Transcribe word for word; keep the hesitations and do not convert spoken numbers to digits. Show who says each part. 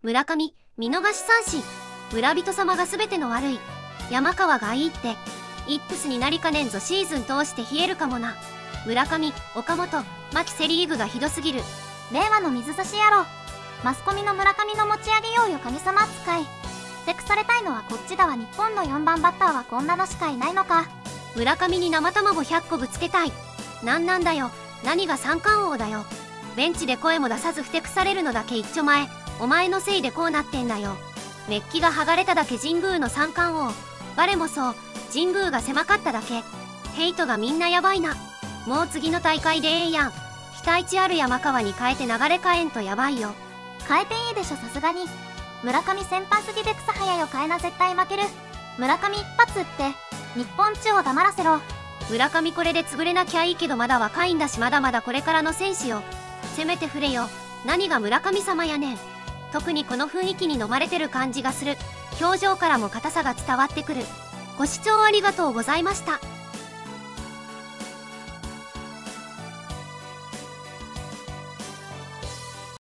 Speaker 1: 村上、見逃し三振。村人様が全ての悪い。山川がいいって。イップスになりかねんぞ。シーズン通して冷えるかもな。村上、岡本、牧セリーグがひどすぎる。
Speaker 2: 令和の水差し野郎。マスコミの村上の持ち上げようよ神様扱い。セクされたいのはこっちだわ。日本のよんばんバッターはこんなのしかいないのか。
Speaker 1: 村上に生卵ひゃっこぶつけたい。なんなんだよ。何が三冠王だよ。ベンチで声も出さずふてくされるのだけ一丁前。お前のせいでこうなってんだよ。メッキが剥がれただけ。神宮の三冠王。我もそう。神宮が狭かっただけ。ヘイトがみんなやばいな。もう次の大会でええやん。期待値ある山川に変えて流れ変えんとやばいよ。
Speaker 2: 変えていいでしょさすがに。村上先輩すぎで草早よ変えな。絶対負ける。村上一発って日本中を黙らせろ。
Speaker 1: 村上これで潰れなきゃいいけどまだ若いんだし、まだまだこれからの選手よ。せめて振れよ。何が村上様やねん。特にこの雰囲気に飲まれてる感じがする。表情からも硬さが伝わってくる。ご視聴ありがとうございました。